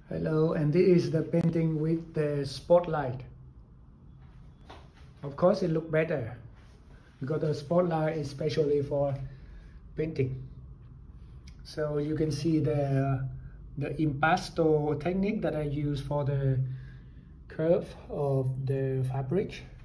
Hello, and this is the painting with the spotlight. Of course it looks better because the spotlight is especially for painting. So you can see the impasto technique that I use for the curve of the fabric.